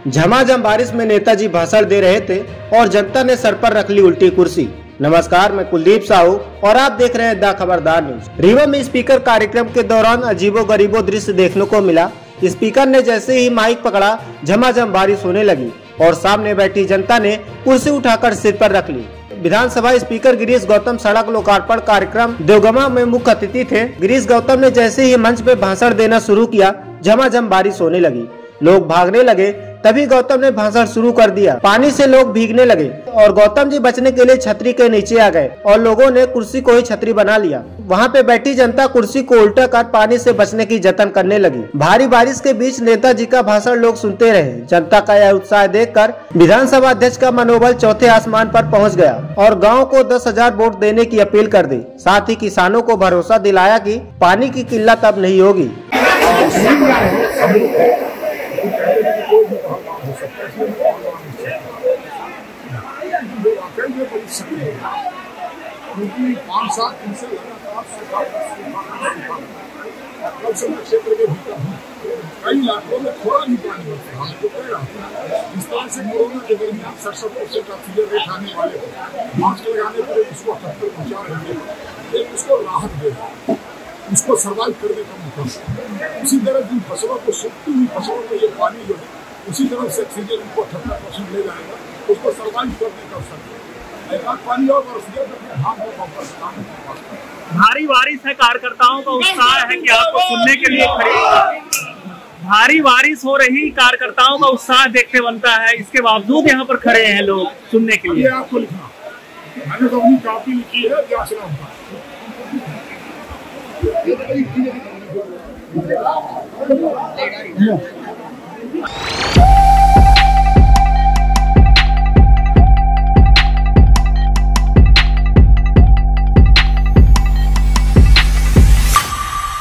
झमाझम बारिश में नेताजी भाषण दे रहे थे और जनता ने सर पर रख ली उल्टी कुर्सी। नमस्कार, मैं कुलदीप साहू और आप देख रहे हैं द खबरदार न्यूज। रीवा में स्पीकर कार्यक्रम के दौरान अजीबोगरीबो दृश्य देखने को मिला। स्पीकर ने जैसे ही माइक पकड़ा, झमाझम बारिश होने लगी और सामने बैठी जनता ने कुर्सी उठाकर सिर पर रख ली। विधानसभा स्पीकर गिरीश गौतम सड़क लोकार्पण कार्यक्रम देवगमा में मुख्य अतिथि थे। गिरीश गौतम ने जैसे ही मंच पे भाषण देना शुरू किया, झमाझम बारिश होने लगी। लोग भागने लगे, तभी गौतम ने भाषण शुरू कर दिया। पानी से लोग भीगने लगे और गौतम जी बचने के लिए छतरी के नीचे आ गए और लोगों ने कुर्सी को ही छतरी बना लिया। वहाँ पे बैठी जनता कुर्सी को उल्टा कर पानी से बचने की जतन करने लगी। भारी बारिश के बीच नेताजी का भाषण लोग सुनते रहे। जनता का यह उत्साह देखकर विधानसभा अध्यक्ष का मनोबल चौथे आसमान पर पहुँच गया और गाँव को 10,000 वोट देने की अपील कर दी। साथ ही किसानों को भरोसा दिलाया कि पानी की किल्लत अब नहीं होगी। क्योंकि 5-7 दिन से लगातार क्षेत्र के भीतर कई इलाकों में थोड़ा भी पानी होता है। हमको कह रहा हूँ इस तरह से कोरोना के दरमियान 67% ऑक्सीजन रेट आने वाले मास्क लगाने पर उसको 78 पहुँचा रहे हैं, उसको राहत दे रहा, उसको सर्वाइव करने का मौका। उसी तरह जिन फसलों को सूखती हुई फसलों को ये पानी जो है उसी तरह से ऑक्सीजन उनको 78% ले जाएगा, उसको सर्वाइव करने का अवसर। पानी और भारी बारिश है, कार्यकर्ताओं का उत्साह है कि आपको सुनने के लिए खड़े। भारी बारिश हो रही, कार्यकर्ताओं का उत्साह देखते बनता है। इसके बावजूद यहाँ पर खड़े हैं लोग सुनने के लिए। आपको लिखना, मैंने तो अपनी कॉपी लिखी है, क्या